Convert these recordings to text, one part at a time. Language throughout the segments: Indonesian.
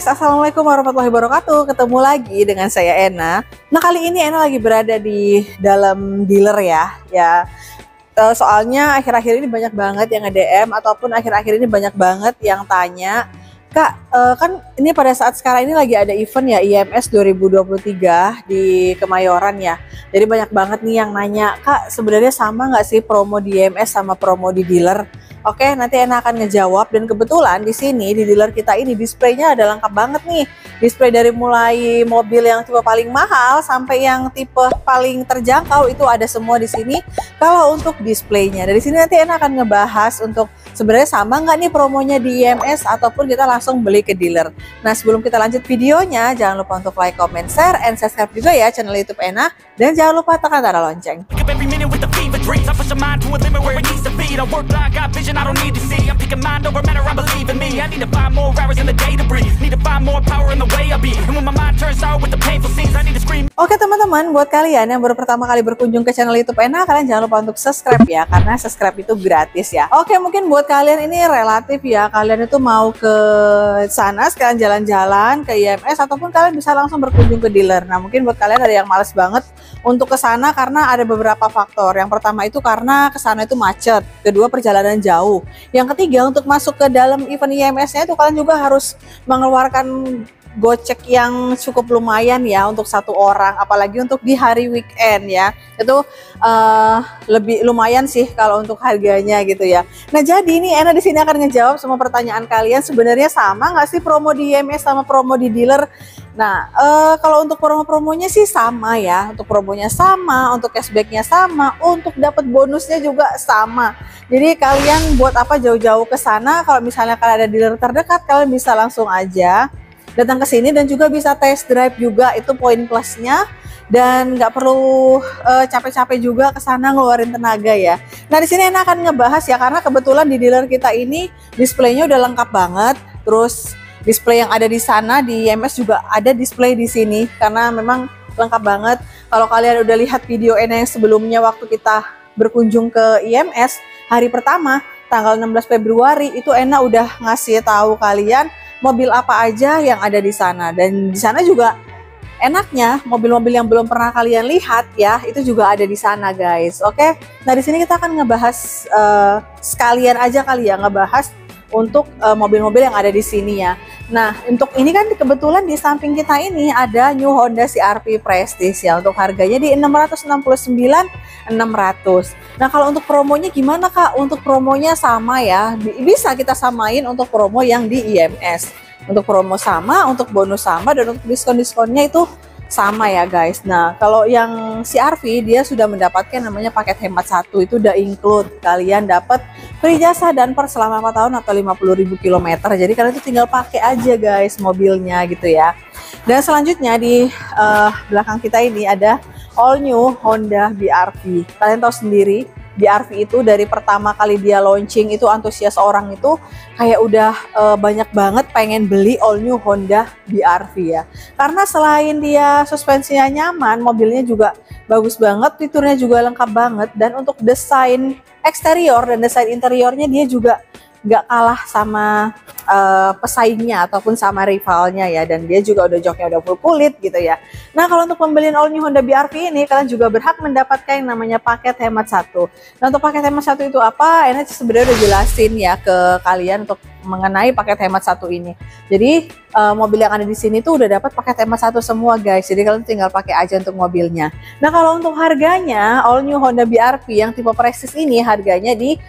Assalamualaikum warahmatullahi wabarakatuh. Ketemu lagi dengan saya Ena. Nah, kali ini Ena lagi berada di dalam dealer ya. Soalnya akhir-akhir ini banyak banget yang nge-DM ataupun akhir-akhir ini banyak banget yang tanya, Kak, kan ini pada saat sekarang ini lagi ada event ya IMS 2023 di Kemayoran ya. Jadi banyak banget nih yang nanya, Kak, sebenarnya sama nggak sih promo di IMS sama promo di dealer? Oke, nanti Ena akan ngejawab, dan kebetulan di sini di dealer kita ini displaynya ada lengkap banget nih. Display dari mulai mobil yang tipe paling mahal sampai yang tipe paling terjangkau itu ada semua di sini. Kalau untuk displaynya, dari sini nanti Ena akan ngebahas untuk sebenarnya sama nggak nih promonya di IMS ataupun kita langsung beli ke dealer. Nah, sebelum kita lanjut videonya, jangan lupa untuk like, comment, share, and subscribe juga ya channel YouTube Ena, dan jangan lupa tekan tanda lonceng. I don't need to see. I'm picking mind over matter. I believe in me. I need to find more hours in the day to breathe. Need to find more power in the way I be. And when my mind turns sour with the painful scenes, I need to scream. Oke teman-teman, buat kalian yang baru pertama kali berkunjung ke channel YouTube Ena, kalian jangan lupa untuk subscribe ya, karena subscribe itu gratis ya. Oke, mungkin buat kalian ini relatif ya, kalian itu mau ke sana sekalian jalan-jalan ke IMS ataupun kalian bisa langsung berkunjung ke dealer. Nah, mungkin buat kalian ada yang males banget untuk ke sana karena ada beberapa faktor. Yang pertama itu karena ke sana itu macet, kedua perjalanan jauh. Yang ketiga, untuk masuk ke dalam event IMS-nya itu kalian juga harus mengeluarkan gocek yang cukup lumayan ya untuk satu orang, apalagi untuk di hari weekend ya. Itu lebih lumayan sih kalau untuk harganya gitu ya. Nah, jadi ini Ena di sini akan ngejawab semua pertanyaan kalian. Sebenarnya sama nggak sih promo di IMS sama promo di dealer? Nah, kalau untuk promo-promonya sih sama ya. Untuk promonya sama, untuk cashbacknya sama, untuk dapat bonusnya juga sama. Jadi kalian buat apa jauh-jauh ke sana? Kalau misalnya kalian ada dealer terdekat, kalian bisa langsung aja datang ke sini dan juga bisa test drive juga, itu poin plusnya. Dan nggak perlu capek-capek juga ke sana ngeluarin tenaga ya. Nah, di sini Ena akan ngebahas ya, karena kebetulan di dealer kita ini displaynya udah lengkap banget. Terus display yang ada di sana di IMS juga ada display di sini karena memang lengkap banget. Kalau kalian udah lihat video Ena yang sebelumnya waktu kita berkunjung ke IMS hari pertama tanggal 16 Februari itu Ena udah ngasih tahu kalian mobil apa aja yang ada di sana, dan di sana juga enaknya mobil-mobil yang belum pernah kalian lihat ya itu juga ada di sana guys. Oke, nah di sini kita akan ngebahas sekalian aja kali ya, ngebahas untuk mobil-mobil yang ada di sini ya. Nah, untuk ini kan kebetulan di samping kita ini ada New Honda CR-V Prestige ya, untuk harganya di 669.600. Nah, kalau untuk promonya gimana Kak? Untuk promonya sama ya, bisa kita samain untuk promo yang di IMS. Untuk promo sama, untuk bonus sama, dan untuk diskon-diskonnya itu sama ya guys. Nah, kalau yang CR-V dia sudah mendapatkan namanya paket hemat 1, itu udah include kalian dapat free jasa dan per selama 4 tahun atau 50.000 km. Jadi kalian itu tinggal pakai aja guys mobilnya gitu ya. Dan selanjutnya di belakang kita ini ada all new Honda BR-V. Kalian tahu sendiri BR-V itu dari pertama kali dia launching itu antusias orang itu kayak udah banyak banget pengen beli all new Honda BR-V ya. Karena selain dia suspensinya nyaman, mobilnya juga bagus banget, fiturnya juga lengkap banget, dan untuk desain eksterior dan desain interiornya dia juga nggak kalah sama pesaingnya ataupun sama rivalnya ya, dan dia juga udah joknya udah full kulit gitu ya. Nah, kalau untuk pembelian all new Honda BR-V ini kalian juga berhak mendapatkan yang namanya paket hemat 1. Nah, untuk paket hemat 1 itu apa? Ini sebenarnya udah jelasin ya ke kalian untuk mengenai paket hemat 1 ini. Jadi mobil yang ada di sini tuh udah dapat paket hemat 1 semua guys. Jadi kalian tinggal pakai aja untuk mobilnya. Nah, kalau untuk harganya all new Honda BR-V yang tipe Prestige ini harganya di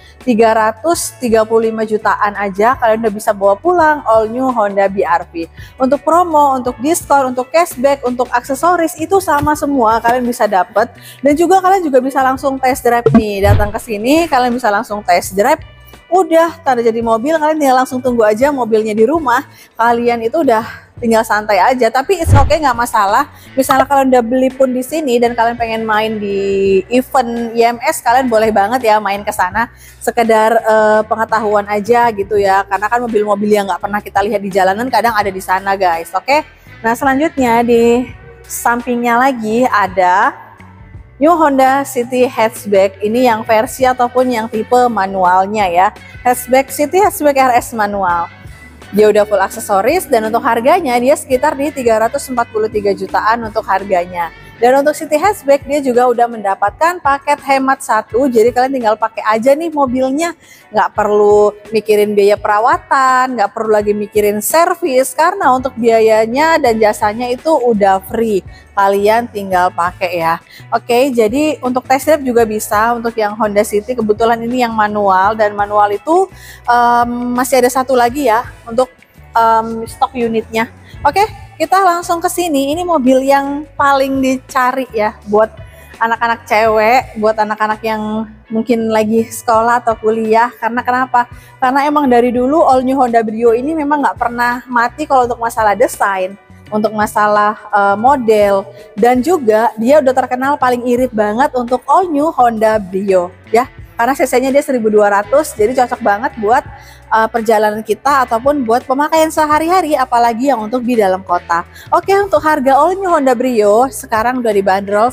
335 jutaan aja. Kalian udah bisa bawa pulang all new Honda BR-V. Untuk promo, untuk diskon, untuk cashback, untuk aksesoris itu sama semua kalian bisa dapat. Dan juga kalian juga bisa langsung test drive nih. Datang ke sini kalian bisa langsung test drive. Udah tanda jadi mobil, kalian tinggal langsung tunggu aja mobilnya di rumah. Kalian itu udah tinggal santai aja, tapi it's okay, nggak masalah. Misalnya kalian udah beli pun di sini dan kalian pengen main di event IMS, kalian boleh banget ya main ke sana, sekedar pengetahuan aja gitu ya. Karena kan mobil-mobil yang nggak pernah kita lihat di jalanan kadang ada di sana guys. Oke, nah selanjutnya di sampingnya lagi ada New Honda City Hatchback, ini yang versi ataupun yang tipe manualnya ya. Hatchback City Hatchback RS manual. Dia udah full aksesoris dan untuk harganya dia sekitar di 343 jutaan untuk harganya. Dan untuk City Hatchback dia juga udah mendapatkan paket hemat 1, jadi kalian tinggal pakai aja nih mobilnya, nggak perlu mikirin biaya perawatan, nggak perlu lagi mikirin servis karena untuk biayanya dan jasanya itu udah free, kalian tinggal pakai ya. Oke, jadi untuk test drive juga bisa untuk yang Honda City, kebetulan ini yang manual dan manual itu masih ada satu lagi ya untuk stok unitnya. Oke, kita langsung ke sini. Ini mobil yang paling dicari ya buat anak-anak cewek, buat anak-anak yang mungkin lagi sekolah atau kuliah. Karena kenapa? Karena emang dari dulu all new Honda Brio ini memang nggak pernah mati kalau untuk masalah desain, untuk masalah model, dan juga dia udah terkenal paling irit banget untuk all new Honda Brio ya. Karena cc-nya dia 1200, jadi cocok banget buat perjalanan kita ataupun buat pemakaian sehari-hari, apalagi yang untuk di dalam kota. Oke, untuk harga all new Honda Brio sekarang udah dibanderol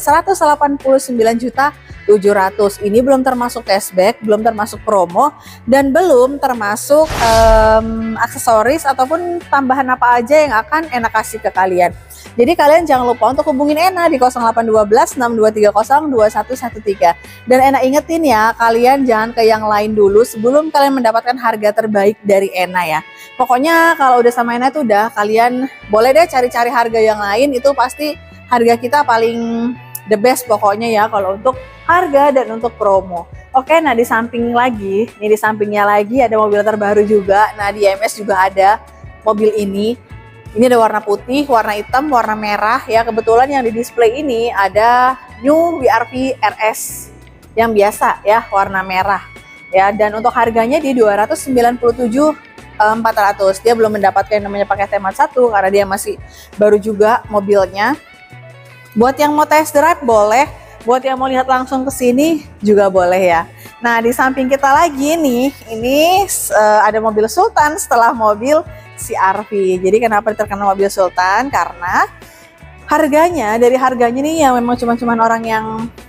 189.700.000. Ini belum termasuk cashback, belum termasuk promo, dan belum termasuk aksesoris ataupun tambahan apa aja yang akan Ena kasih ke kalian. Jadi kalian jangan lupa untuk hubungin Ena di 0812 6230 2113. Dan Ena ingetin ya, kalian jangan ke yang lain dulu sebelum kalian mendapatkan harga terbaik dari Ena ya. Pokoknya kalau udah sama Ena itu udah, kalian boleh deh cari-cari harga yang lain, itu pasti harga kita paling the best pokoknya ya kalau untuk harga dan untuk promo. Oke, nah di samping lagi, nih di sampingnya lagi ada mobil terbaru juga. Nah di IMS juga ada mobil ini. Ini ada warna putih, warna hitam, warna merah ya. Kebetulan yang di display ini ada New WRV RS yang biasa ya, warna merah ya. Dan untuk harganya di 297.400. Dia belum mendapatkan yang namanya paket hemat 1 karena dia masih baru juga mobilnya. Buat yang mau test drive boleh, buat yang mau lihat langsung ke sini juga boleh ya. Nah di samping kita lagi nih, ini ada mobil Sultan setelah mobil CR-V. Jadi kenapa terkenal mobil Sultan? Karena harganya, dari harganya nih yang memang cuma orang yang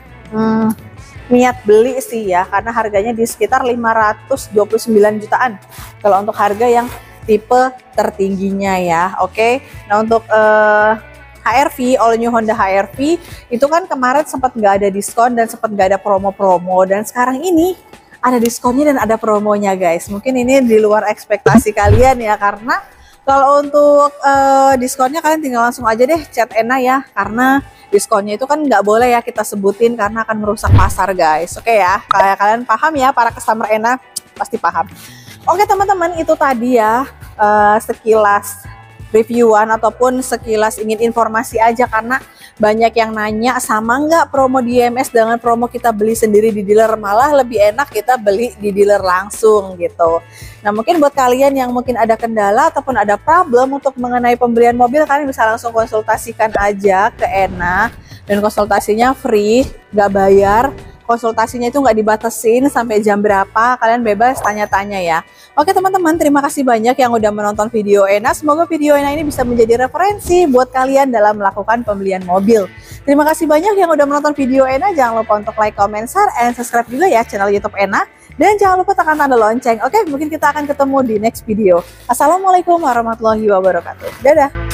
niat beli sih ya, karena harganya di sekitar 529 jutaan kalau untuk harga yang tipe tertingginya ya. Oke, nah untuk HR-V, all new Honda HR-V itu kan kemarin sempat nggak ada diskon dan sempat nggak ada promo-promo, dan sekarang ini ada diskonnya dan ada promonya guys. Mungkin ini di luar ekspektasi kalian ya, karena kalau untuk diskonnya kalian tinggal langsung aja deh chat Ena ya, karena diskonnya itu kan nggak boleh ya kita sebutin karena akan merusak pasar guys. Oke ya, kayak kalian paham ya, para customer Ena pasti paham. Oke teman-teman, itu tadi ya sekilas reviewan ataupun sekilas ingin informasi aja, karena banyak yang nanya sama nggak promo di IMS dengan promo kita beli sendiri di dealer, malah lebih enak kita beli di dealer langsung gitu. Nah mungkin buat kalian yang mungkin ada kendala ataupun ada problem untuk mengenai pembelian mobil, kalian bisa langsung konsultasikan aja ke Ena, dan konsultasinya free, nggak bayar. Konsultasinya itu nggak dibatasin sampai jam berapa, kalian bebas tanya-tanya ya. Oke teman-teman, terima kasih banyak yang udah menonton video Ena. Semoga video Ena ini bisa menjadi referensi buat kalian dalam melakukan pembelian mobil. Terima kasih banyak yang udah menonton video Ena. Jangan lupa untuk like, comment, share, and subscribe juga ya channel YouTube Ena. Dan jangan lupa tekan tanda lonceng. Oke, mungkin kita akan ketemu di next video. Assalamualaikum warahmatullahi wabarakatuh. Dadah!